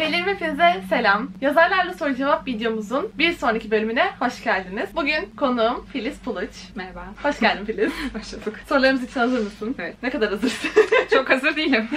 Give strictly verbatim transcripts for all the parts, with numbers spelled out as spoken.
Sevgilerim, hepinize selam. Yazarlarla soru cevap videomuzun bir sonraki bölümüne hoş geldiniz. Bugün konuğum Filiz Puluç. Merhaba. Hoş geldin Filiz. Hoş bulduk. Sorularımız için hazır mısın? Evet. Ne kadar hazırsın? Çok hazır değilim.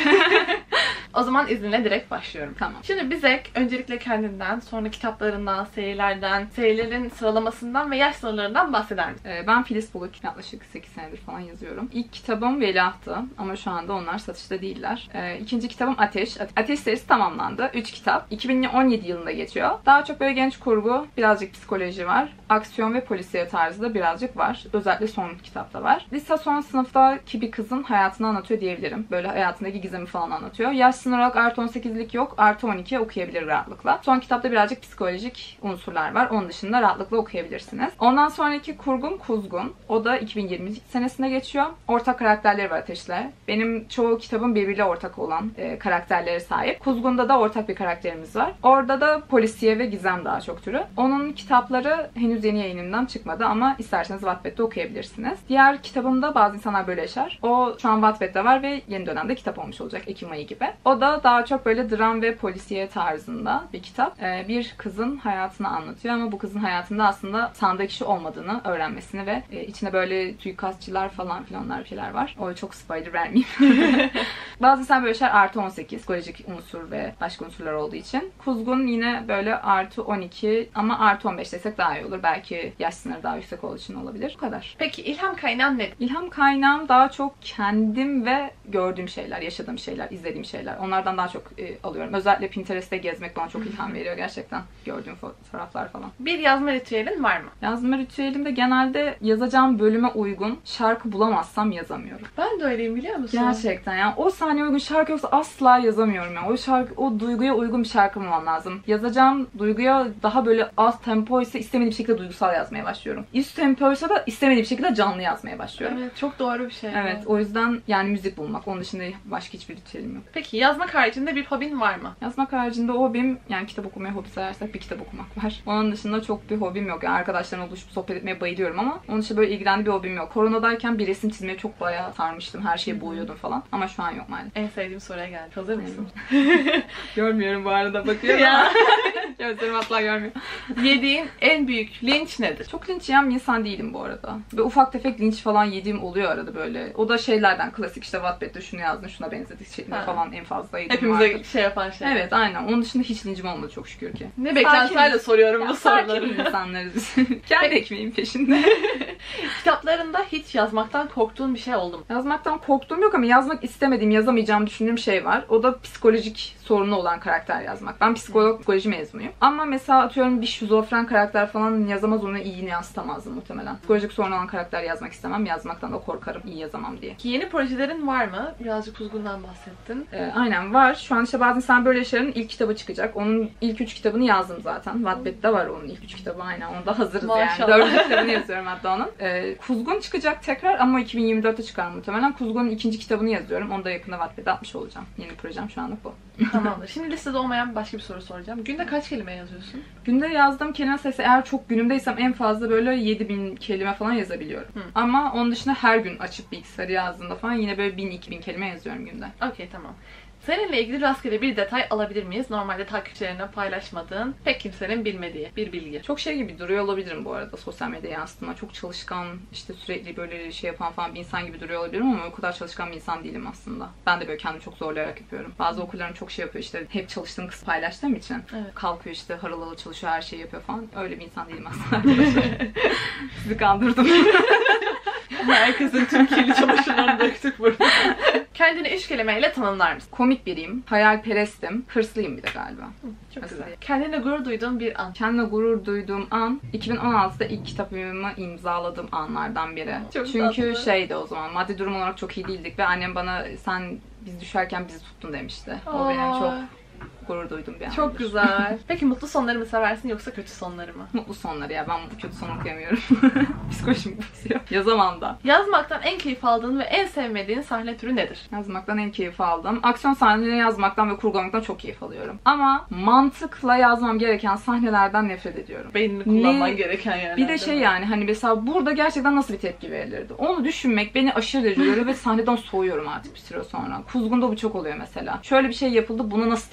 O zaman izninle direkt başlıyorum. Tamam. Şimdi bize öncelikle kendinden, sonra kitaplarından, serilerden, serilerin sıralamasından ve yaş sınırlarından bahseder misin? Ee, ben Filiz Puluç. Yaklaşık sekiz senedir falan yazıyorum. İlk kitabım Veliaht'tı ama şu anda onlar satışta değiller. Ee, ikinci kitabım Ateş. Ateş serisi tamamlandı. üç kitap. iki bin on yedi yılında geçiyor. Daha çok böyle genç kurgu, birazcık psikoloji var. Aksiyon ve polisiye tarzı da birazcık var. Özellikle son kitapta var. Lise son sınıftaki bir kızın hayatını anlatıyor diyebilirim. Böyle hayatındaki gizemi falan anlatıyor. Yaş sınır olarak artı on sekizlik yok. Artı on iki okuyabilir rahatlıkla. Son kitapta birazcık psikolojik unsurlar var. Onun dışında rahatlıkla okuyabilirsiniz. Ondan sonraki kurgum Kuzgun. O da iki bin yirmi senesinde geçiyor. Ortak karakterleri var Ateş'le. Benim çoğu kitabım birbiriyle ortak olan e, karakterlere sahip. Kuzgun'da da ortak bir karakterimiz var. Orada da polisiye ve gizem daha çok türü. Onun kitapları henüz yeni yayınından çıkmadı ama isterseniz Wattpad'de okuyabilirsiniz. Diğer kitabımda Bazı İnsanlar Böyle Yaşar. O şu an Wattpad'de var ve yeni dönemde kitap olmuş olacak Ekim ayı gibi. O da daha çok böyle dram ve polisiye tarzında bir kitap. Ee, bir kızın hayatını anlatıyor ama bu kızın hayatında aslında sandığı kişi olmadığını öğrenmesini ve e, içinde böyle suikastçılar falan filanlar bir şeyler var. O çok spoiler vermeyeyim. Bazı İnsanlar Böyle Yaşar artı on sekiz psikolojik unsur ve başka unsurlar olduğu için. Kuzgun yine böyle artı on iki ama artı on beş desek daha iyi olur. Belki yaş sınırı daha yüksek olduğu için olabilir. Bu kadar. Peki ilham kaynağın ne? İlham kaynağım daha çok kendim ve gördüğüm şeyler, yaşadığım şeyler, izlediğim şeyler. Onlardan daha çok e, alıyorum. Özellikle Pinterest'te gezmek bana çok ilham veriyor gerçekten. Gördüğüm fotoğraflar falan. Bir yazma ritüelin var mı? Yazma ritüelimde genelde yazacağım bölüme uygun şarkı bulamazsam yazamıyorum. Ben de öyleyim, biliyor musun? Gerçekten yani o sahneye uygun şarkı yoksa asla yazamıyorum yani. O şarkı, o duyguya uygun bir şarkı bulmam lazım. Yazacağım duyguya daha böyle az tempo ise istemediğim şekilde duygusal yazmaya başlıyorum. Üst tempoysa da istemediğim şekilde canlı yazmaya başlıyorum. Evet, çok doğru bir şey. Evet, o yüzden yani müzik bulmak. Onun dışında başka hiçbir ritüelim yok. Peki yazmak haricinde bir hobin var mı? Yazmak haricinde o hobim, yani kitap okumaya hobi sayarsak bir kitap okumak var. Onun dışında çok bir hobim yok. Yani arkadaşlarımla buluşup sohbet etmeye bayılıyorum ama onun dışında böyle ilgilendiği bir hobim yok. Koronadayken bir resim çizmeye çok bayağı sarmıştım. Her şeyi boyuyordum falan. Ama şu an yok maalesef. En sevdiğim soruya geldik. Hazır mısın? Görmüyorum bu arada, bakıyorum Ya. ama. Gözlerim asla görmüyor. Yediğin en büyük linç nedir? Çok linç yiyen bir insan değilim bu arada. Ve ufak tefek linç falan yediğim oluyor arada böyle. O da şeylerden klasik, işte Wattpad'de şunu yazdın, şuna benzedik şeklinde Ha. falan en fazla yediğim Hepimize vardır. şey yapan şey. Evet, aynen. Onun dışında hiç lincim olmadı çok şükür ki. Ne beklentilerle soruyorum Ya, bu sakin soruları. insanlarız biz. Kendi ekmeğin peşinde. Kitaplarında hiç yazmaktan korktuğun bir şey oldu mu? Yazmaktan korktuğum yok ama yazmak istemediğim, yazamayacağım düşündüğüm şey var. O da psikolojik sorunu olan karakter yazmak. Ben psikolog, psikoloji mezunuyum. Ama mesela atıyorum bir şizofren karakter falan yazamaz, onu iyi yansıtamazdım muhtemelen. Psikolojik sorun olan karakter yazmak istemem. Yazmaktan da korkarım iyi yazamam diye. Ki yeni projelerin var mı? Birazcık Kuzgun'dan bahsettin. Ee, aynen var. Şu an işte Bazı İnsanlar Böyle Yaşar'ın ilk kitabı çıkacak. Onun ilk üç kitabını yazdım zaten. Wattpad'de var onun ilk üç kitabı, aynen. Onda hazırız Maşallah. yani. Dördüncü kitabını yazıyorum hatta onun. Ee, Kuzgun çıkacak tekrar ama iki bin yirmi dörtte çıkar muhtemelen. Kuzgun'un ikinci kitabını yazıyorum. Onu da yakında Wattpad'de atmış olacağım. Yeni projem şu anlık bu. Tamamdır. Şimdi listede olmayan başka bir soru soracağım. Günde kaç kelime yazıyorsun? Günde yazdığım kelime sayısı, eğer çok günümdeysem en fazla böyle yedi bin kelime falan yazabiliyorum. Hı. Ama onun dışında her gün açıp bilgisayarı yazdığımda falan yine böyle bin iki bin kelime yazıyorum günde. Okey, tamam. Seninle ilgili rastgele bir detay alabilir miyiz? Normalde takipçilerine paylaşmadığın, pek kimsenin bilmediği bir bilgi. Çok şey gibi duruyor olabilirim bu arada sosyal medya yansıtma. Çok çalışkan, işte sürekli böyle şey yapan falan bir insan gibi duruyor olabilirim ama o kadar çalışkan bir insan değilim aslında. Ben de böyle kendimi çok zorlayarak yapıyorum. Bazı okullarım çok şey yapıyor, işte hep çalıştığım kısmı paylaştığım için. Evet. Kalkıyor işte harıl harıl çalışıyor, her şeyi yapıyor falan. Öyle bir insan değilim aslında arkadaşlar. Sizi kandırdım. Herkesin tüm kirli çamaşırlarını döktük burada. Kendini üç kelimeyle tanımlar mısın? Komik biriyim, hayalperestim, hırslıyım bir de galiba. Çok Mesela. güzel. Kendine gurur duyduğun bir an. Kendime gurur duyduğum an iki bin on altıda ilk kitabımı imzaladığım anlardan biri. Çok Çünkü tatlı. şeydi, o zaman maddi durum olarak çok iyi değildik ve annem bana sen biz düşerken bizi tuttun demişti. O benim Aa. çok gurur duydum bir andır. Çok güzel. Peki mutlu sonları mı seversin yoksa kötü sonları mı? Mutlu sonları ya, ben kötü son okuyamıyorum. Psikolojim bozuyor. Yazamam da. Yazmaktan en keyif aldığın ve en sevmediğin sahne türü nedir? Yazmaktan en keyif aldım. Aksiyon sahneleri yazmaktan ve kurgulamaktan çok keyif alıyorum. Ama mantıkla yazmam gereken sahnelerden nefret ediyorum. Beynini kullanman Ne? gereken yerler. Bir de şey, değil mi? yani hani mesela burada gerçekten nasıl bir tepki verilirdi? Onu düşünmek beni aşırı derece yoruyor ve sahneden soğuyorum artık bir süre sonra. Kuzgun'da bu çok oluyor mesela. Şöyle bir şey yapıldı, buna nasıl tepki verilmeli?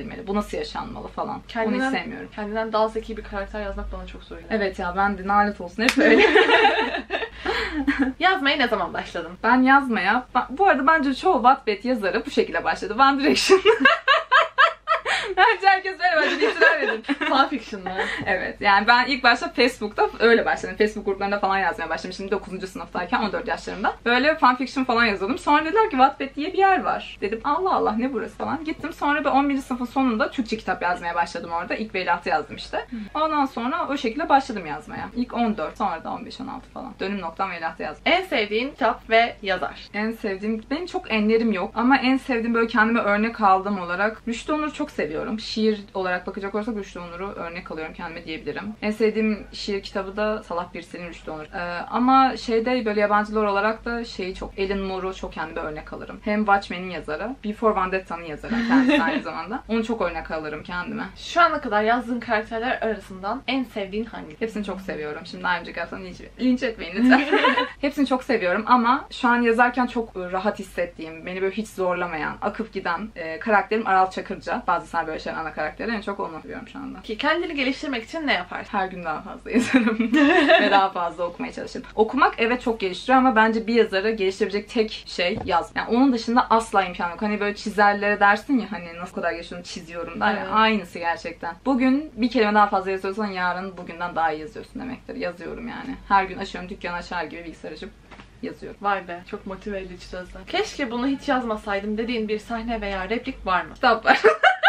girmeli? Bu nasıl yaşanmalı falan. Kendinden, Onu hiç sevmiyorum. Kendinden daha zeki bir karakter yazmak bana çok zor geliyor. Evet ya, ben de nalet olsun hep öyle. Yazmaya ne zaman başladın? Ben yazmaya, ben, bu arada bence çoğu Wattpad yazarı bu şekilde başladı. One Direction. Bence herkes öyle bence itiraf edin. Fanfiction mı? Evet, yani ben ilk başta Facebook'ta öyle başladım. Facebook gruplarında falan yazmaya başladım. Şimdi dokuzuncu sınıftayken, on dört yaşlarımda. Böyle fanfiction falan yazıyordum. Sonra dediler ki Wattpad diye bir yer var. Dedim Allah Allah ne burası falan. Gittim, sonra ben on birinci sınıfın sonunda Türkçe kitap yazmaya başladım orada. İlk veliahtı yazdım işte. Ondan sonra o şekilde başladım yazmaya. İlk on dört, sonra da on beş on altı falan. Dönüm noktam veliahtı yazdım. En sevdiğin kitap ve yazar? En sevdiğim, benim çok enlerim yok ama en sevdiğim böyle kendime örnek aldığım olarak Rüştü Onur'u çok seviyorum. Şiir olarak bakacak olursak Rüştü Onur'u örnek alıyorum kendime diyebilirim. En sevdiğim şiir kitabı da Salah Birsel'in Rüştü Onur. Ee, ama şeyde böyle yabancılar olarak da şeyi çok, Alan Moore'u çok kendime örnek alırım. Hem Watchmen'in yazarı, Before Vendetta'nın yazarı kendisi aynı zamanda. Onu çok örnek alırım kendime. Şu ana kadar yazdığın karakterler arasından en sevdiğin hangisi? Hepsini çok seviyorum. Şimdi daha önce gelsen linç, linç etmeyin lütfen. Hepsini çok seviyorum ama şu an yazarken çok rahat hissettiğim, beni böyle hiç zorlamayan, akıp giden e, karakterim Aral Çakırca. Bazı sana böyle şeyler ana karakteri. En çok onu seviyorum şu anda. Ki kendini geliştirmek için ne yaparsın? Her gün daha fazla yazarım. Ve daha fazla okumaya çalışırım. Okumak evet çok geliştiriyor ama bence bir yazarı geliştirebilecek tek şey yaz. Yani onun dışında asla imkan yok. Hani böyle çizerlere dersin ya, hani nasıl kadar geçiyorum çiziyorum der ya. Evet. Aynısı gerçekten. Bugün bir kelime daha fazla yazıyorsan yarın bugünden daha iyi yazıyorsun demektir. Yazıyorum yani. Her gün açıyorum, dükkan açar gibi bilgisayar açıp yazıyorum. Vay be, çok motive edici sözler. Keşke bunu hiç yazmasaydım dediğin bir sahne veya replik var mı? Kitap var.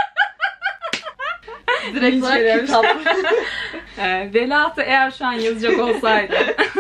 Direkt olarak kitap. e, Veliahtı eğer şu an yazacak olsaydı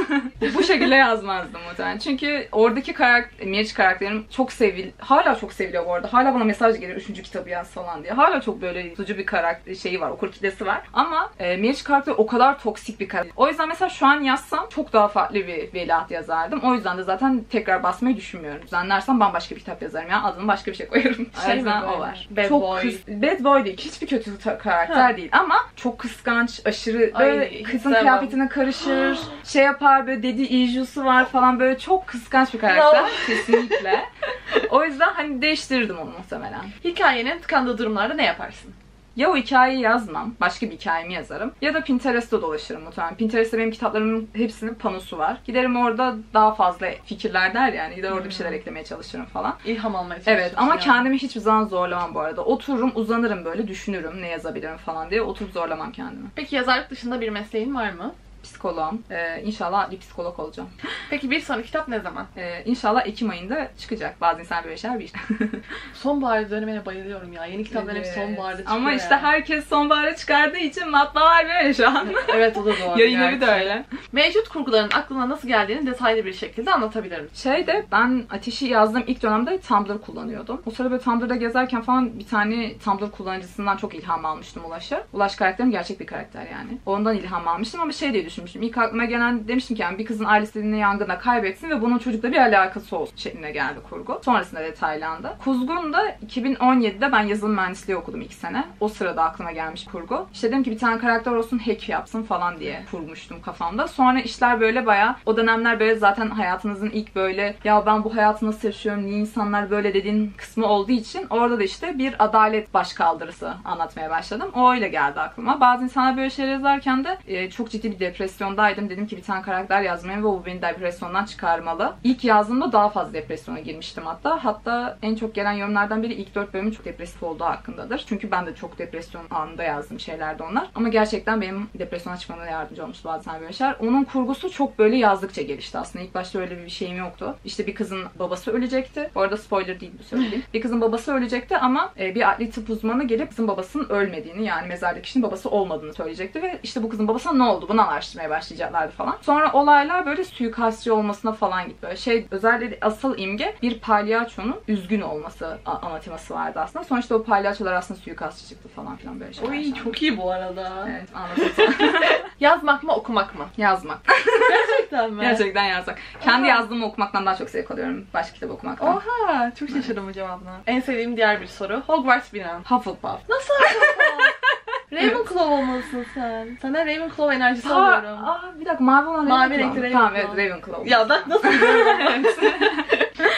bu şekilde yazmazdım muhtemelen. Çünkü oradaki karakter, Meriç karakterim çok sevil, hala çok seviliyor bu arada. Hala bana mesaj geliyor üçüncü kitabı yaz falan diye. Hala çok böyle tutucu bir karakter şeyi var, okur kitlesi var. Ama e, Meriç karakteri o kadar toksik bir karakter. O yüzden mesela şu an yazsam çok daha farklı bir Veliaht yazardım. O yüzden de zaten tekrar basmayı düşünmüyorum. Düzenlersem bambaşka bir kitap yazarım. Yani adını başka bir şey koyarım. Şey o yüzden mi o böyle? var. Bad çok boy. kıs- Bad boy değil. Hiçbir kötü ta- karakter Ha. değil. Ama çok kıskanç, aşırı böyle Ay, kızın sevmem. kıyafetine karışır. şey yapar böyle, dedi ijusu var falan, böyle çok kıskanç bir karakter. No. Kesinlikle. O yüzden hani değiştirirdim onu muhtemelen. Hikayenin tıkandığı durumlarda ne yaparsın? Ya o hikayeyi yazmam, başka bir hikayemi yazarım. Ya da Pinterest'te dolaşırım muhtemelen. Pinterest'te benim kitaplarımın hepsinin panosu var. Giderim orada daha fazla fikirler der yani. Gider orada bir şeyler eklemeye çalışırım falan. İlham almaya çalışıyorsun. Evet ama yani. kendimi hiçbir zaman zorlamam bu arada. Otururum, uzanırım böyle, düşünürüm ne yazabilirim falan diye. Oturup zorlamam kendimi. Peki yazarlık dışında bir mesleğin var mı? Psikoloğum. Ee, inşallah bir psikolog olacağım. Peki bir sonraki kitap ne zaman? Ee, inşallah Ekim ayında çıkacak. Bazı insan böyle şeyler bir Sonbahar dönemine bayılıyorum ya. Yeni kitaplar hep Evet. sonbaharda çıkıyor. Ama işte ya. herkes sonbahara çıkardığı için matbaalar böyle şu an. Evet, o da doğru. Yayınları da gerçi. öyle. Mevcut kurguların aklına nasıl geldiğini detaylı bir şekilde anlatabilirim. Şeyde ben Ateş'i yazdığım ilk dönemde Tumblr kullanıyordum. O sırada böyle Tumblr'da gezerken falan bir tane Tumblr kullanıcısından çok ilham almıştım, Ulaş'a. Ulaş karakterim gerçek bir karakter yani. Ondan ilham almıştım ama şey diye düşünmüştüm. İlk aklıma gelen, demiştim ki yani bir kızın ailesini yangında kaybetsin ve bunun çocukla bir alakası olsun şeklinde geldi kurgu. Sonrasında detaylandı. Kuzgun da iki bin on yedide ben yazılım mühendisliği okudum iki sene. O sırada aklıma gelmiş kurgu. İşte dedim ki bir tane karakter olsun, hack yapsın falan diye kurmuştum kafamda. Sonra işler böyle bayağı, o dönemler böyle zaten hayatınızın ilk böyle ya ben bu hayatı nasıl yaşıyorum, niye insanlar böyle dediğin kısmı olduğu için orada da işte bir adalet başkaldırısı anlatmaya başladım. O öyle geldi aklıma. Bazı insanlar böyle şeyler yazarken de e, çok ciddi bir depresyondaydım. Dedim ki bir tane karakter yazmaya ve bu beni depresyondan çıkarmalı. İlk yazdığımda daha fazla depresyona girmiştim hatta. Hatta en çok gelen yorumlardan biri ilk dört bölümün çok depresif olduğu hakkındadır. Çünkü ben de çok depresyon anında yazdığım şeylerdi onlar. Ama gerçekten benim depresyona çıkmama yardımcı olmuş bazen böyle şeyler. Onun kurgusu çok böyle yazdıkça gelişti aslında. İlk başta öyle bir şeyim yoktu. İşte bir kızın babası ölecekti. Bu arada spoiler değil bu söyleyeyim. Bir kızın babası ölecekti ama bir adli tıp uzmanı gelip kızın babasının ölmediğini, yani mezardaki kişinin babası olmadığını söyleyecekti ve işte bu kızın babasına ne oldu bunu araştırmaya başlayacaklardı falan. Sonra olaylar böyle suikastçı olmasına falan gitti. Böyle şey, özellikle asıl imge bir palyaçonun üzgün olması anateması vardı aslında. Sonra işte o palyaçolar aslında suikastçı çıktı falan filan böyle şeyler. Oy yaşandı. çok iyi bu arada. Evet, anlatacağım. Yazmak mı, okumak mı? Yazmak. Gerçekten mi? Gerçekten yazmak. Kendi Aa. yazdığımı okumaktan daha çok zevk alıyorum. Başka kitap okumaktan. Oha, çok şaşırdım bu cevabına. En sevdiğim diğer bir soru. Hogwarts binan. Hufflepuff. Nasıl Hufflepuff? Ravenclaw olmalısın sen. Senden Ravenclaw enerjisi Aa, alıyorum. aa, bir dakika, mavi olan Mavi Ravenclaw. renkli Tamam, Ravenclaw. evet, Ravenclaw. Ya bak nasıl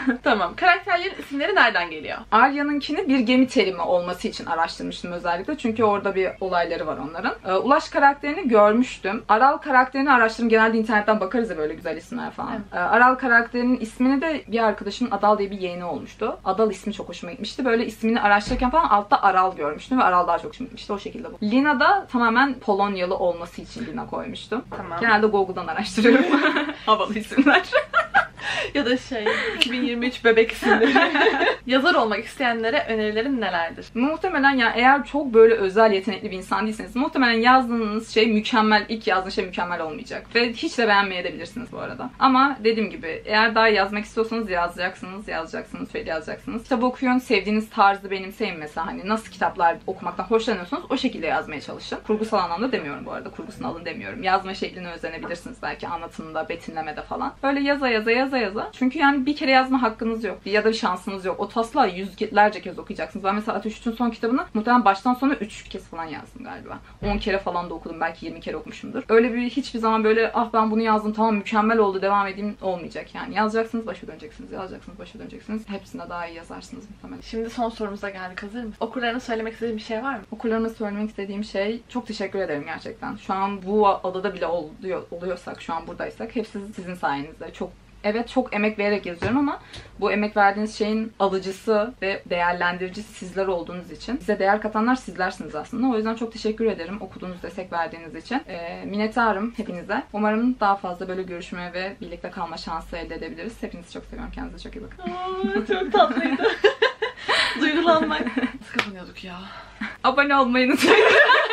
Tamam. Karakterlerin isimleri nereden geliyor? Arya'nınkini bir gemi terimi olması için araştırmıştım özellikle. Çünkü orada bir olayları var onların. Ee, Ulaş karakterini görmüştüm. Aral karakterini araştırdım. Genelde internetten bakarız ya böyle güzel isimler falan. Evet. Ee, Aral karakterinin ismini de bir arkadaşımın Adal diye bir yeğeni olmuştu. Adal ismi çok hoşuma gitmişti. Böyle ismini araştırırken falan altta Aral görmüştüm ve Aral daha çok hoşuma gitmişti. O şekilde bu. Lina da tamamen Polonyalı olması için Lina koymuştum. Tamam. Genelde Google'dan araştırıyorum. Havalı isimler. Ya da şey, iki bin yirmi üç bebek isimleri. Yazar olmak isteyenlere önerilerin nelerdir? Muhtemelen ya eğer çok böyle özel yetenekli bir insan değilseniz muhtemelen yazdığınız şey mükemmel, ilk yazdığınız şey mükemmel olmayacak. Ve hiç de beğenmeyebilirsiniz bu arada. Ama dediğim gibi eğer daha yazmak istiyorsanız yazacaksınız, yazacaksınız, şöyle yazacaksınız. Kitap okuyun, sevdiğiniz tarzı benimseyin mesela. Hani nasıl kitaplar okumaktan hoşlanıyorsanız o şekilde yazmaya çalışın. Kurgusal anlamda demiyorum bu arada. Kurgusunu alın demiyorum. Yazma şekline özenebilirsiniz belki anlatımda, betimlemede falan. Böyle yaza yaza yaza yaza. Çünkü yani bir kere yazma hakkınız yok. Ya da bir şansınız yok. O taslağı yüzlerce kez okuyacaksınız. Ben mesela Ateş Üç'ün son kitabını muhtemelen baştan sona üç kez falan yazdım galiba. on kere falan da okudum. Belki yirmi kere okumuşumdur. Öyle bir hiçbir zaman böyle ah ben bunu yazdım tamam mükemmel oldu devam edeyim olmayacak yani. Yazacaksınız başa döneceksiniz. Yazacaksınız başa döneceksiniz. Hepsinde daha iyi yazarsınız muhtemelen. Şimdi son sorumuza geldik. Hazır mısın? Okurlarına söylemek istediğin bir şey var mı? Okurlarına söylemek istediğim şey çok teşekkür ederim gerçekten. Şu an bu adada bile oluyor, oluyorsak, şu an buradaysak hepsi sizin sayenizde. Çok Evet çok emek vererek yazıyorum ama bu emek verdiğiniz şeyin alıcısı ve değerlendiricisi sizler olduğunuz için. Size değer katanlar sizlersiniz aslında. O yüzden çok teşekkür ederim okuduğunuz, destek verdiğiniz için. E, minnettarım hepinize. Umarım daha fazla böyle görüşme ve birlikte kalma şansı elde edebiliriz. Hepinizi çok seviyorum. Kendinize çok iyi bakın. Aa, çok tatlıydı. Duygulanmak. Nasıl kapanıyorduk ya? Abone olmayı unutmayın.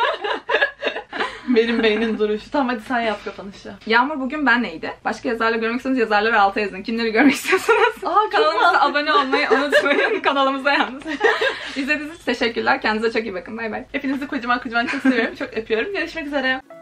Benim beynin duruşu. Tamam hadi sen yap kapanışı. Yağmur bugün ben neydi? Başka yazarla görmek istiyorsanız yazarları alta yazın. Kimleri görmek istiyorsanız Aa, kanalımıza abone olmayı unutmayın. Kanalımıza yalnız. İzlediğiniz için teşekkürler. Kendinize çok iyi bakın. Bay bay. Hepinizi kocaman kocaman çok seviyorum. Çok öpüyorum. Görüşmek üzere.